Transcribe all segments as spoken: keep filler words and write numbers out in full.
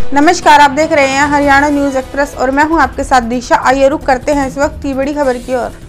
नमस्कार, आप देख रहे हैं हरियाणा न्यूज एक्सप्रेस और मैं हूं आपके साथ दिशा। आइए रुक करते हैं इस वक्त की बड़ी खबर की ओर।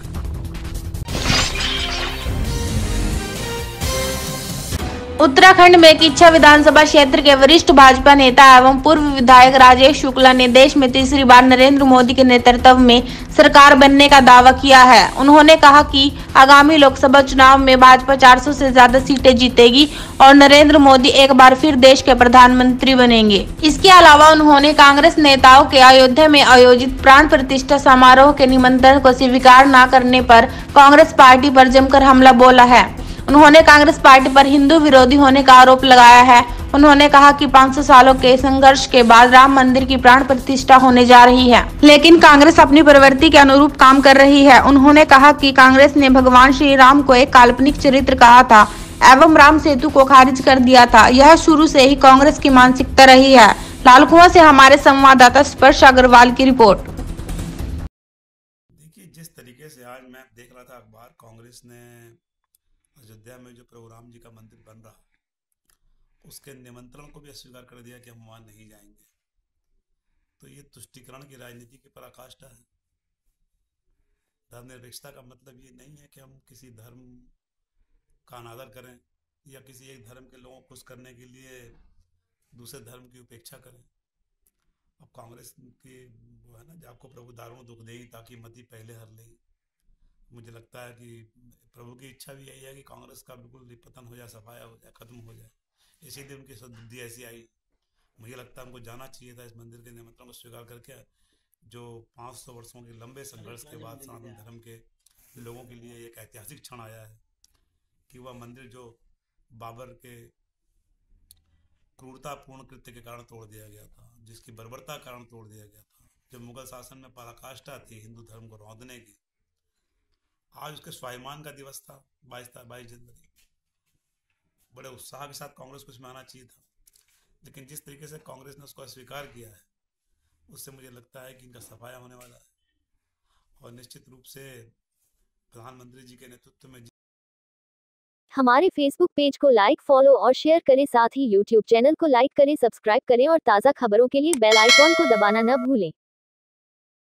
उत्तराखंड में किच्छा विधानसभा क्षेत्र के वरिष्ठ भाजपा नेता एवं पूर्व विधायक राजेश शुक्ला ने देश में तीसरी बार नरेंद्र मोदी के नेतृत्व में सरकार बनने का दावा किया है। उन्होंने कहा कि आगामी लोकसभा चुनाव में भाजपा चार सौ से ज्यादा सीटें जीतेगी और नरेंद्र मोदी एक बार फिर देश के प्रधानमंत्री बनेंगे। इसके अलावा उन्होंने कांग्रेस नेताओं के अयोध्या में आयोजित प्राण प्रतिष्ठा समारोह के निमंत्रण को स्वीकार न करने पर कांग्रेस पार्टी पर जमकर हमला बोला है। उन्होंने कांग्रेस पार्टी पर हिंदू विरोधी होने का आरोप लगाया है। उन्होंने कहा कि पाँच सौ सालों के संघर्ष के बाद राम मंदिर की प्राण प्रतिष्ठा होने जा रही है, लेकिन कांग्रेस अपनी प्रवृत्ति के अनुरूप काम कर रही है। उन्होंने कहा कि कांग्रेस ने भगवान श्री राम को एक काल्पनिक चरित्र कहा था एवं राम सेतु को खारिज कर दिया था। यह शुरू से ही कांग्रेस की मानसिकता रही है। लालकुआं से हमारे संवाददाता स्पर्श अग्रवाल की रिपोर्ट। देखिए, जिस तरीके से आज मैं देख रहा था अखबार, कांग्रेस ने अयोध्या में जो प्रभु राम जी का मंदिर बन रहा उसके निमंत्रण को भी अस्वीकार कर दिया कि हम वहां नहीं जाएंगे। तो ये तुष्टीकरण की राजनीति की पराकाष्ठा है। धर्मनिरपेक्षता का मतलब ये नहीं है कि हम किसी धर्म का अनादर करें या किसी एक धर्म के लोगों को खुश करने के लिए दूसरे धर्म की उपेक्षा करें। अब कांग्रेस की वो है ना, जो आपको प्रभु दारुण दुख देगी ताकि मती पहले हर लेगी। मुझे लगता है कि प्रभु की इच्छा भी यही है कि कांग्रेस का बिल्कुल पतन हो जाए, सफाया हो जाए, खत्म हो जाए। इसीलिए उनकी सद्बुद्धि ऐसी आई। मुझे लगता है हमको जाना चाहिए था इस मंदिर के निमंत्रण को स्वीकार करके, जो पाँच सौ वर्षों के लंबे संघर्ष के बाद सनातन धर्म के लोगों के लिए एक ऐतिहासिक क्षण आया है कि वह मंदिर जो बाबर के क्रूरतापूर्ण कृत्य के कारण तोड़ दिया गया था, जिसकी बर्बरता के कारण तोड़ दिया गया था, जो मुगल शासन में पराकाष्ठा थी हिंदू धर्म को रौंदने की, आज उसके स्वाभिमान का दिवस था। बाईस बाईस जनवरी बड़े उत्साह के साथ कांग्रेस को इसमें आना चाहिए था, लेकिन जिस तरीके से कांग्रेस ने उसको अस्वीकार किया है उससे मुझे लगता है कि इनका सफाया होने वाला है। और निश्चित रूप से प्रधानमंत्री जी के नेतृत्व में हमारे फेसबुक पेज को लाइक, फॉलो और शेयर करें। साथ ही यूट्यूब चैनल को लाइक करें, सब्सक्राइब करें और ताज़ा खबरों के लिए बेल आइकॉन को दबाना न भूलें।